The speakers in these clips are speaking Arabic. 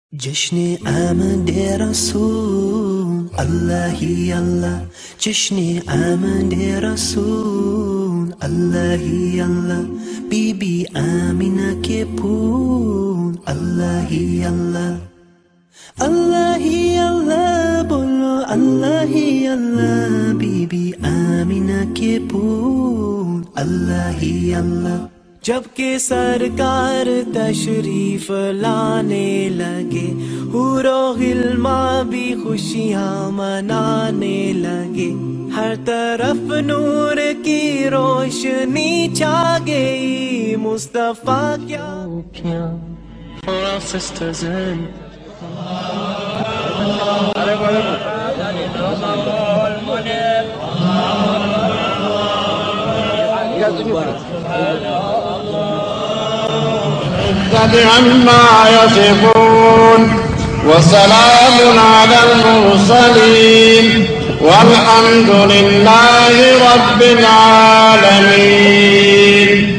जश्न आमद रसूल अल्लाह ही अल्लाह, जश्न आमद रसूल अल्लाह ही अल्लाह, बीबी आमिना के फूल अल्लाह ही अल्लाह, अल्लाह ही अल्लाह बोलो अल्लाह ही अल्लाह, बीबी आमिना के फूल अल्लाह ही अल्लाह। जबकि सरकार तशरीफ लाने लगे, हुरो गिल्मा भी खुशियाँ मनाने लगे, हर तरफ नूर की रोशनी छा गई, मुस्तफा क्या for our sisters in عما يصفون وسلام على المرسلين والحمد لله رب العالمين.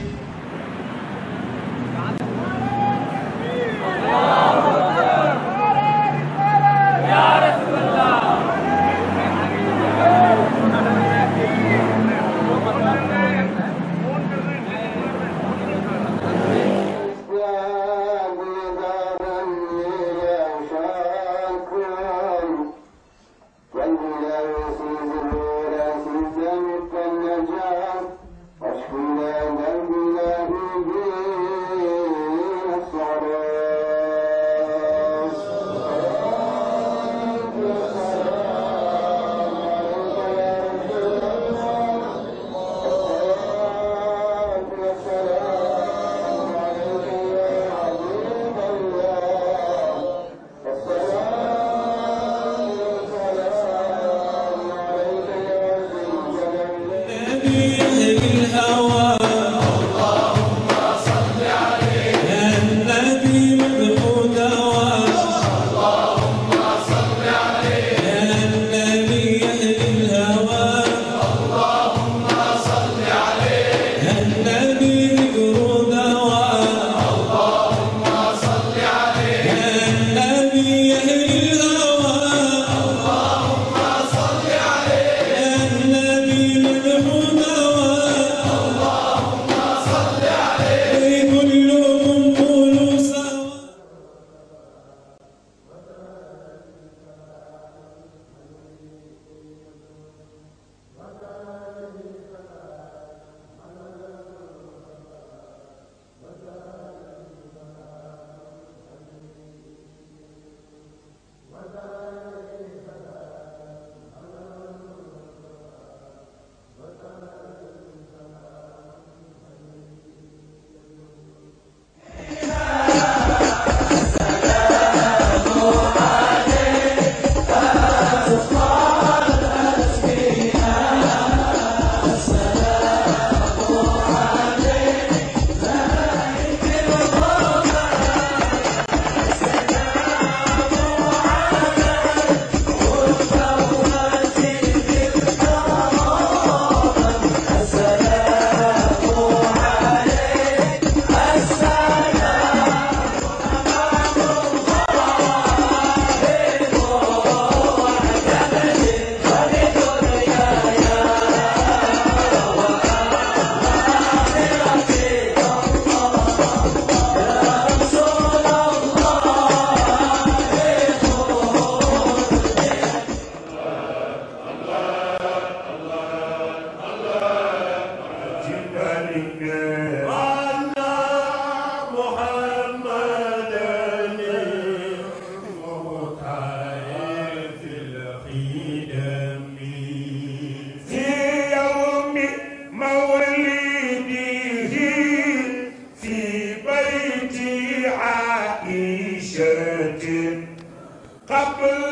قبل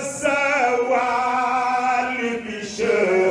الزوال بشهر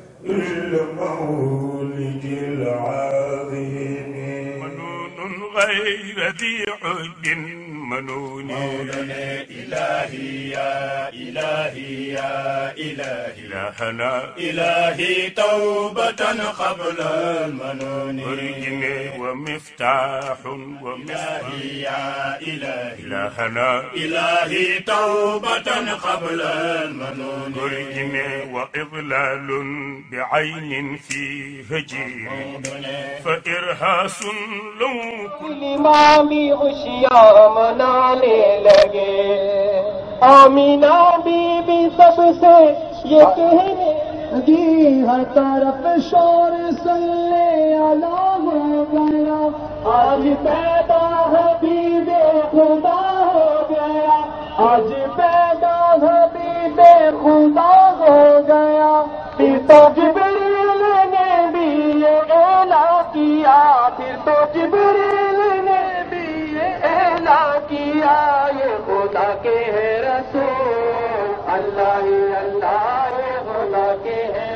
المولد العظيم، منون غير ذي عد المنون مولانا إلهي يا إلهي يا إلهي إلهنا إلهي توبة قبل المنون مرجم ومفتاح إلهي يا إلهي إلهنا إلهي توبة قبل المنون مرجم وإضلال بعين في هجير فإرهاس لو كل इमामी खुशियाँ मनाने लगे आमीना बीबी सबसे ये कहने लगी हर तरफ शोर सल्ले अला हो गया आज पैदा हबीबे खुदा हो गया आज पैदा हबीबे खुदा हो गया फिर तो जिब्रील ने भी ये ऐला किया फिर तो जिब्रील ने भी ये ऐला किया ये खुदा के है रसूल अल्लाह ही अल्लाह ये खुदा के है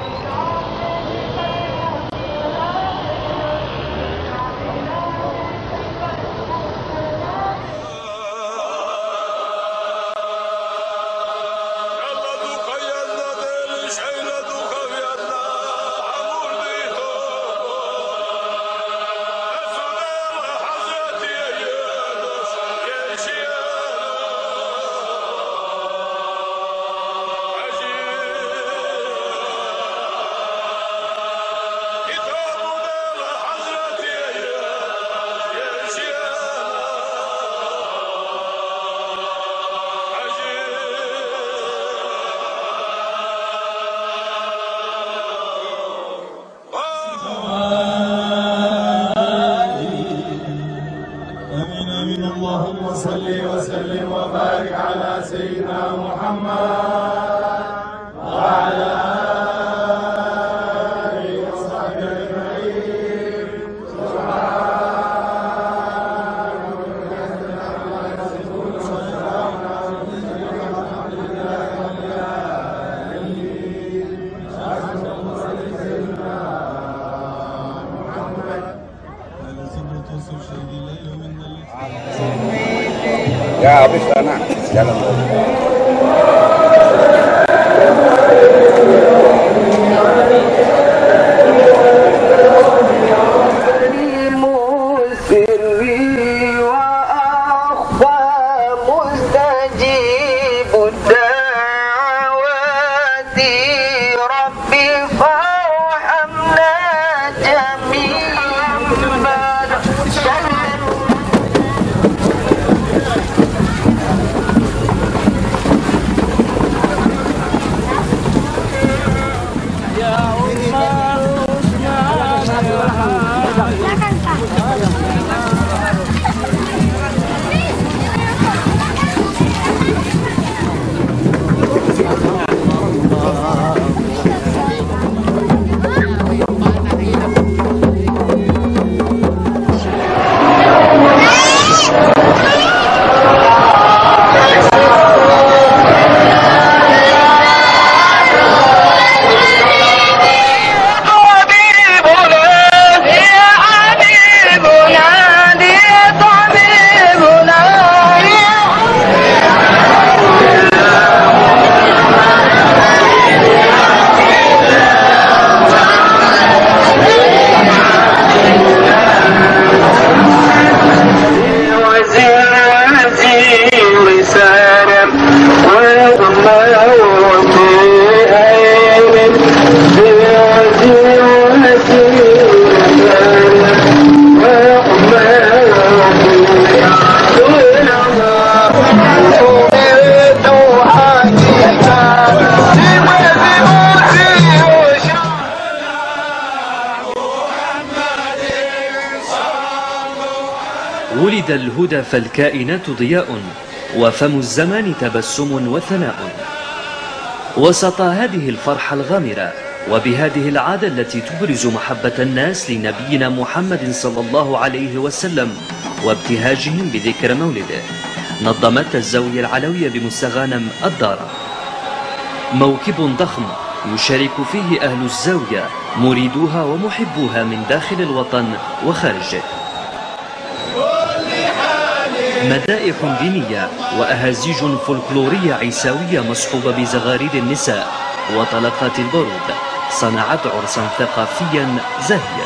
اللهم صل وسلم وبارك على سيدنا محمد وعلى آله وصحبه أجمعين سبحان ربك عما يصفون وسلام على المرسلين والحمد لله رب العالمين. اللهم صل سيدنا محمد Ya habis anak jalan. ولد الهدى فالكائنات ضياء وفم الزمان تبسم وثناء. وسط هذه الفرحة الغامرة وبهذه العادة التي تبرز محبة الناس لنبينا محمد صلى الله عليه وسلم وابتهاجهم بذكر مولده، نظمت الزاوية العلوية بمستغانم الدارة موكب ضخم يشارك فيه أهل الزاوية مريدوها ومحبوها من داخل الوطن وخارجه. مدائح دينية وأهازيج فولكلورية عيساوية مصحوبة بزغاريد النساء وطلقات البارود صنعت عرسا ثقافيا زاهيا،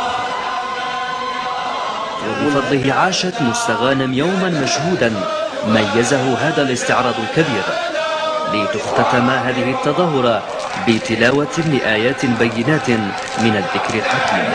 وبفضله عاشت مستغانم يوما مشهودا ميزه هذا الاستعراض الكبير، لتختتم هذه التظاهرة بتلاوة لآيات بينات من الذكر الحكيم.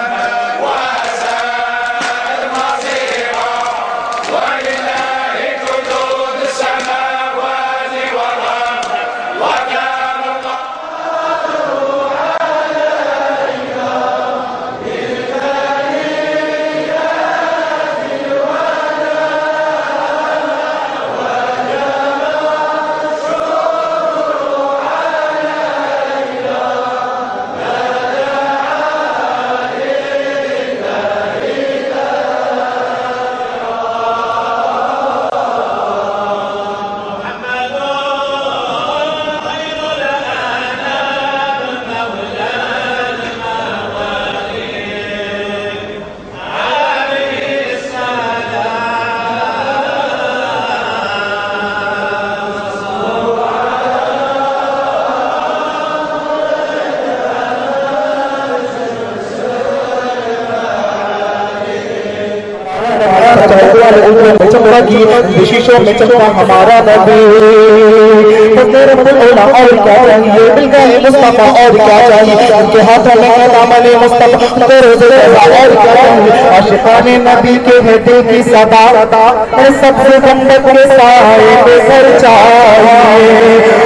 में शीशों में चलता हमारा नबी, मेरे मुल्ला और क्या चाहिए, मिल गए मुस्तफा और क्या चाहिए, उनके हाथों में दामन मुस्तफा और क्या चाहिए, आशिकाने नबी के बेटे की सदा सबसे गंडक के साए पे सर चाहिए।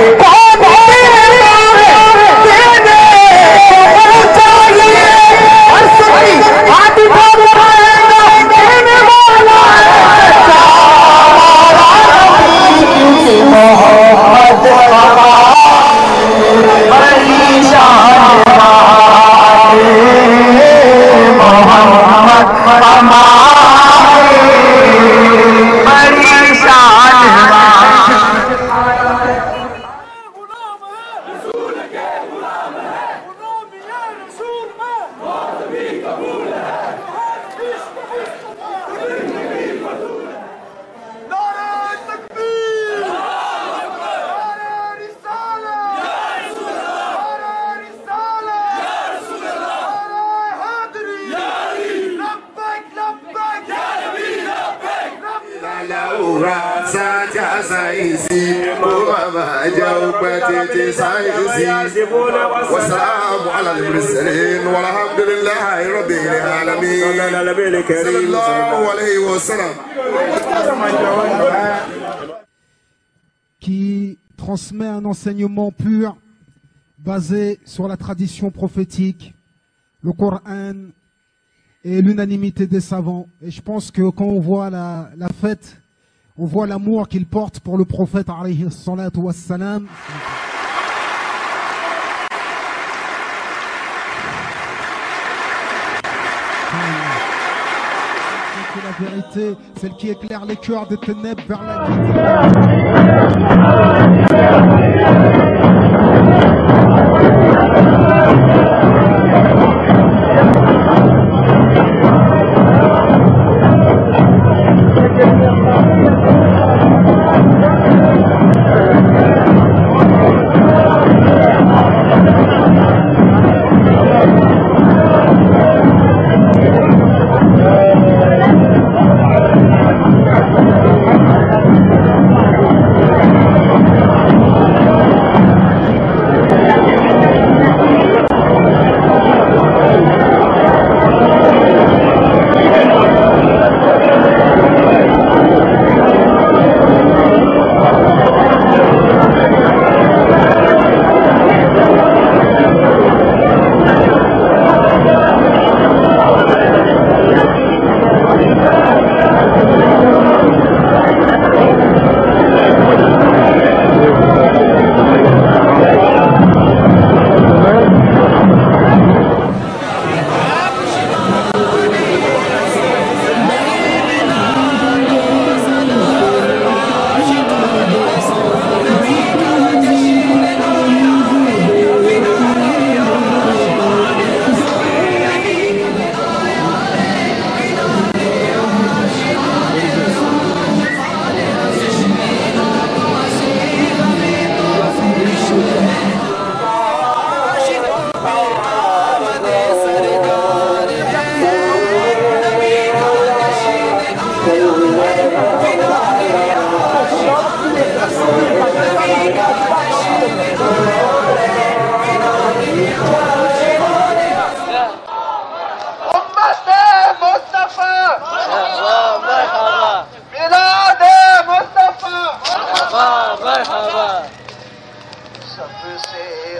والسلام على المرسلين والحمد لله رب العالمين صلى الله عليه وسلم. Qui transmet un enseignement pur basé sur la tradition prophétique, le Coran et l'unanimité des savants. Et je pense que quand on voit la fête, on voit l'amour qu'il porte pour le prophète alayhi salatu wassalam. C'est la vérité, celle qui éclaire les cœurs des ténèbres vers la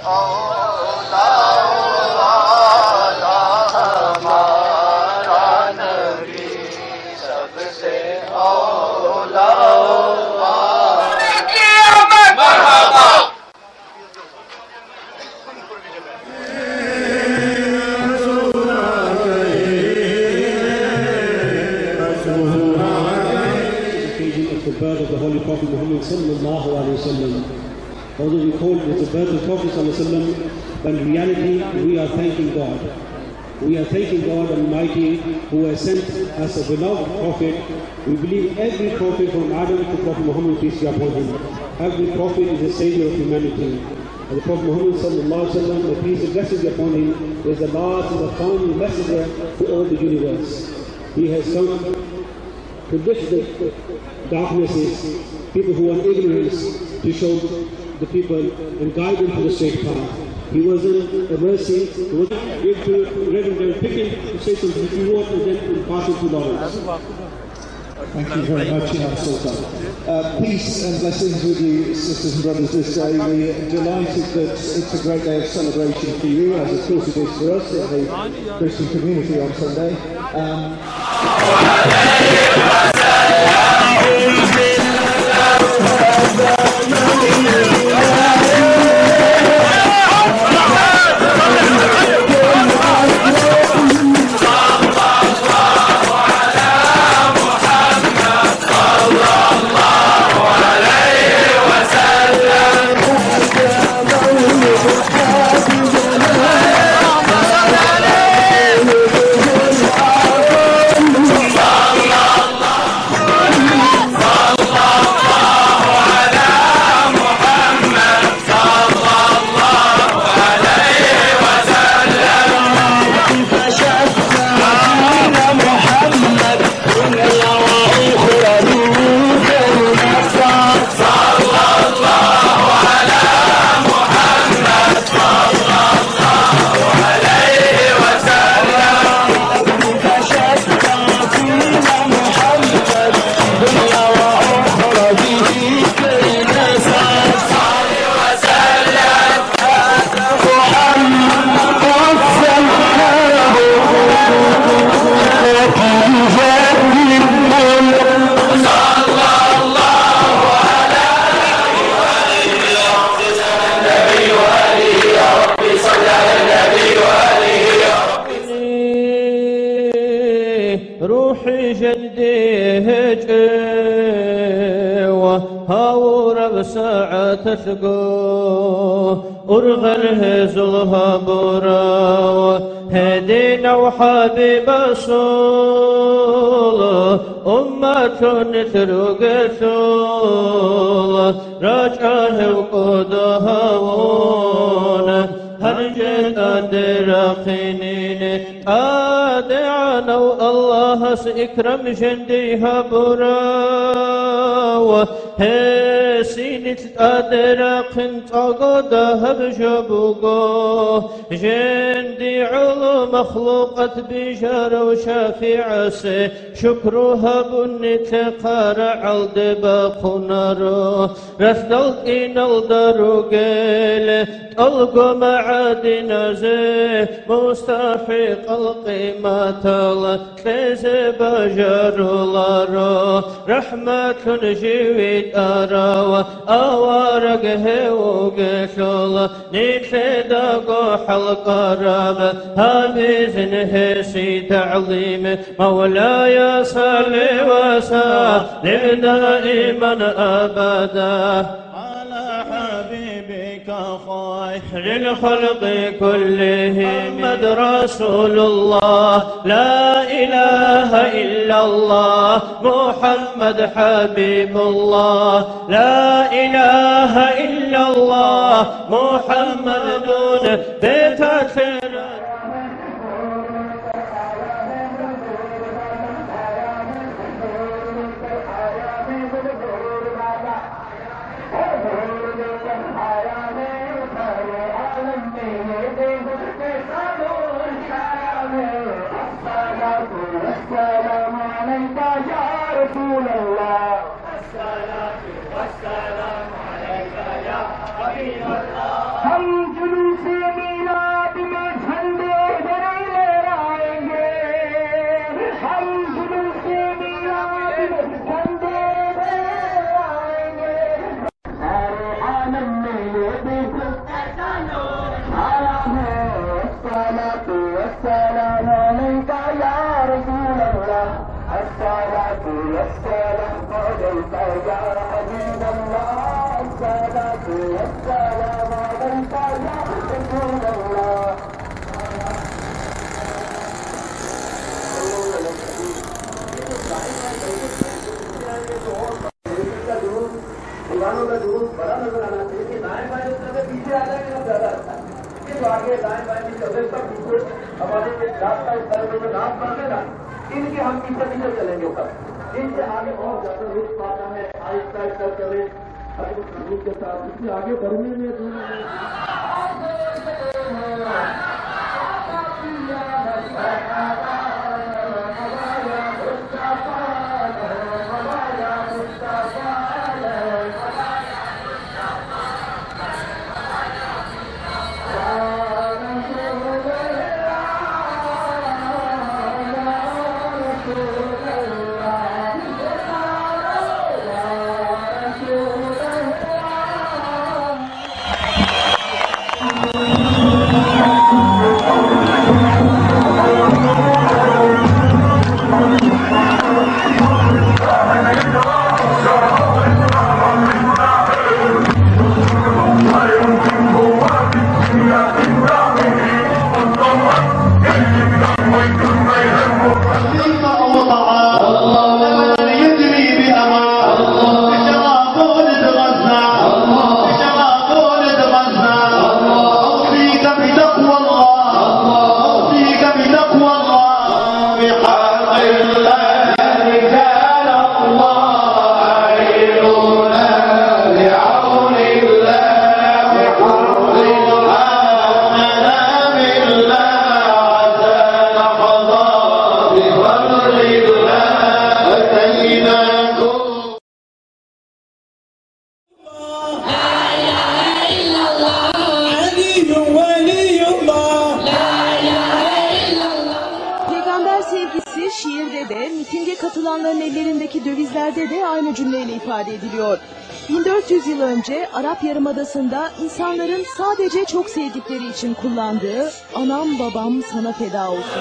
Although we call it the birth of Prophet ﷺ, but in reality we are thanking God. We are thanking God Almighty who has sent us a beloved Prophet. We believe every Prophet from Adam to Prophet Muhammad, peace be upon him. Every Prophet is the Savior of humanity. And the Prophet Muhammad ﷺ, the peace and blessings be upon him, is the last and the final messenger to all the universe. He has come to lift the darknesses, people who are in ignorance, to show the people and guide them to the straight path. He wasn't a mercy. He wasn't going to rather pick him to say something if you want and then pass it to Lawrence. Thank you very much, Ya Sultan. Peace and blessings with you, sisters and brothers, this day. We're delighted that it's a great day of celebration for you, as of course it is for us in the Christian community on Sunday. روحي جلدي جوا هاورا بساعة تثقو أرغله زلها برا هدينا وحبيب الصول أمة نترق ثول رجعه وقودها ون هرجت الدراقينين آدعنا والله سيكرم جنديها براوة هسينت أدراقين تقودها بجبوقو جندي علو مخلوقة بجار وشافع سي شكرها بنت قارع الدباق نارو رثلق إن الدروقيل تلقو معادنا زي مستحق القيمة لفز بجر لارو رحمة جيويد أراوة أوارقه وقشل نفدق حلق رابة هامزن هسي تعليم مولاي صل وسلم دائما أبدا خير الخلق كلهم محمد رسول الله لا إله إلا الله محمد حبيب الله لا إله إلا الله محمد دون بتكفير والسلام عليك يا رسول الله الصلاة والسلام عليك يا حبيب الله इनके हम पीछे पीछे चलेंगे ऊपर इनसे आगे बहुत ज्यादा रुख पाना है आहिस्ता आहिस्ता करें रुख के साथ इससे आगे बढ़ने में katılanların ellerindeki dövizlerde de aynı cümleyle ifade ediliyor. 1400 yıl önce Arap Yarımadası'nda insanların sadece çok sevdikleri için kullandığı "Anam babam sana feda olsun"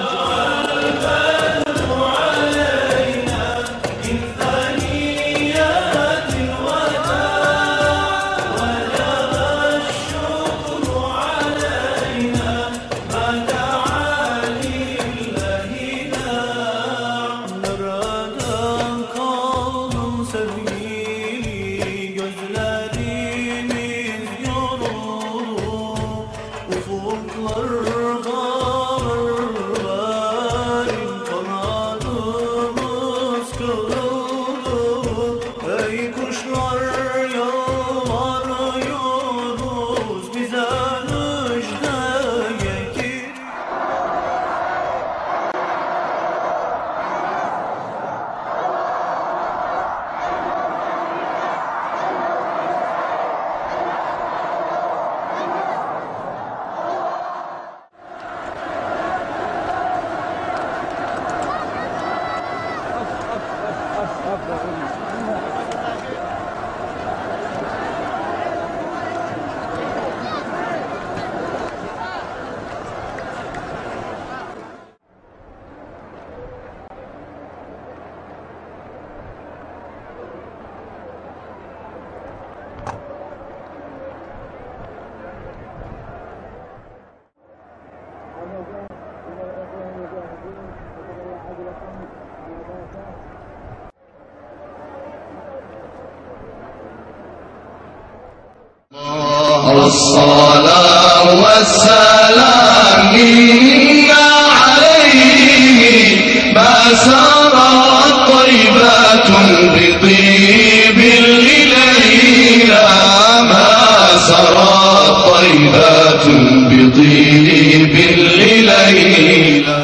الصلاة والسلام منا عليه ما سرت طيبات بطيب إلينا ما سرت طيبات بطيب إلينا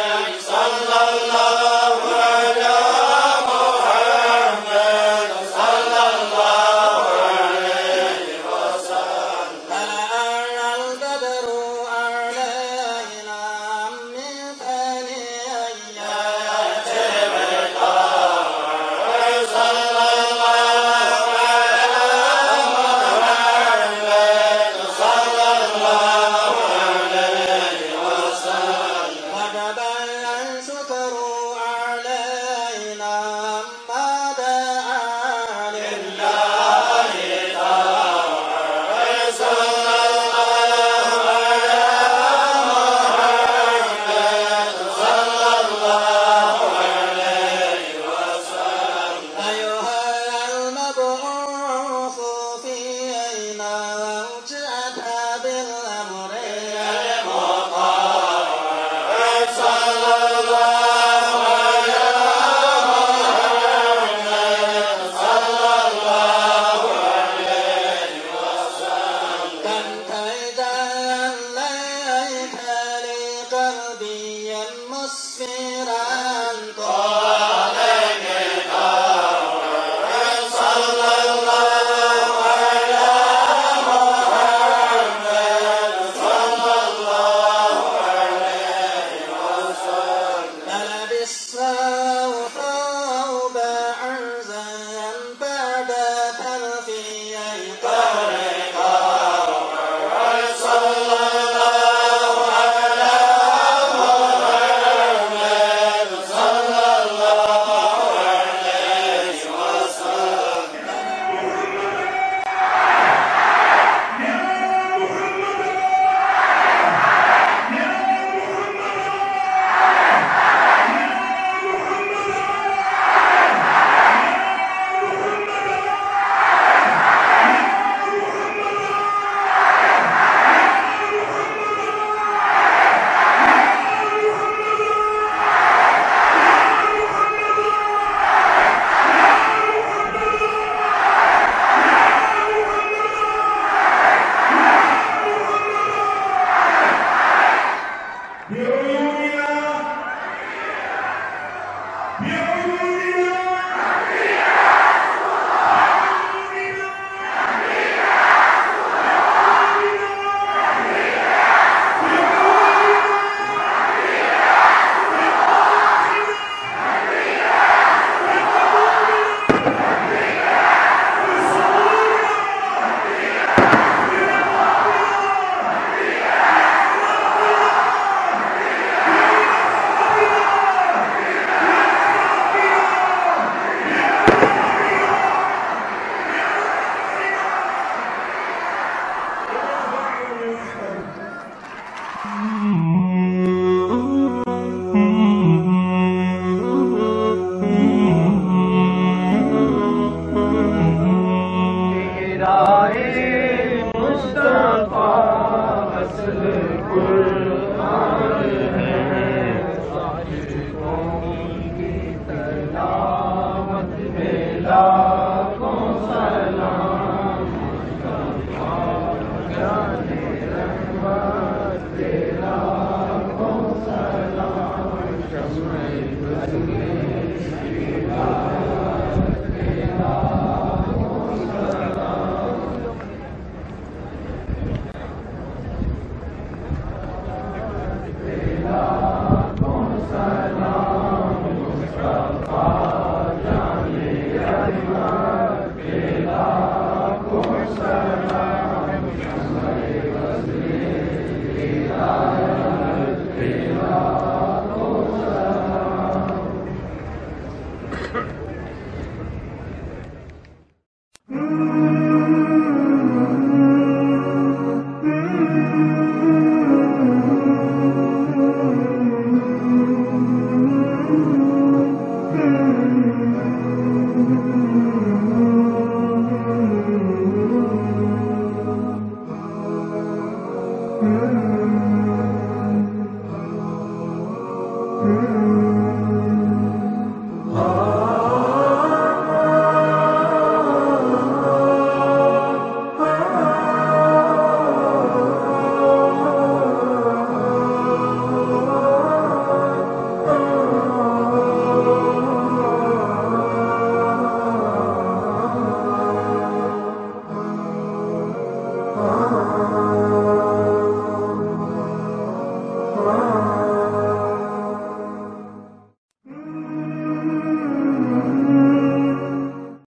صلى الله على محمد كربيا مسفرا Mm-hmm.